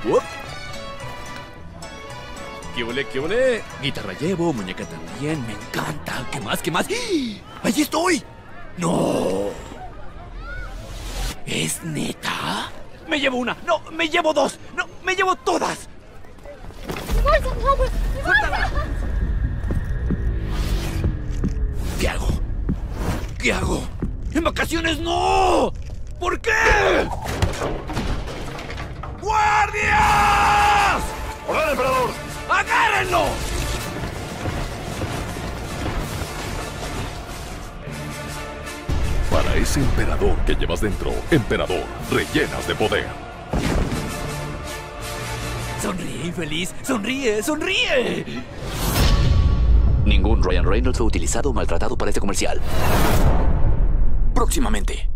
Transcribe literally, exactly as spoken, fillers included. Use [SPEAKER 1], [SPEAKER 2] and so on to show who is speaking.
[SPEAKER 1] ¡Up! ¿Qué ole, qué ole? Guitarra llevo, muñeca también, me encanta. ¿Qué más, qué más? ¡Allí estoy! ¡No! ¿Es neta? ¡Me llevo una! ¡No! ¡Me llevo dos! ¡No! ¡Me llevo todas! ¡Suéltala! ¿Qué hago? ¿Qué hago? ¡En vacaciones no! ¿Por qué? ¡Guardias!
[SPEAKER 2] ¡Hola, emperador!
[SPEAKER 1] ¡Agárrenlo!
[SPEAKER 2] Para ese emperador que llevas dentro, emperador, rellenas de poder.
[SPEAKER 1] Sonríe, infeliz. Sonríe, sonríe.
[SPEAKER 3] Ningún Ryan Reynolds fue utilizado o maltratado para este comercial. Próximamente.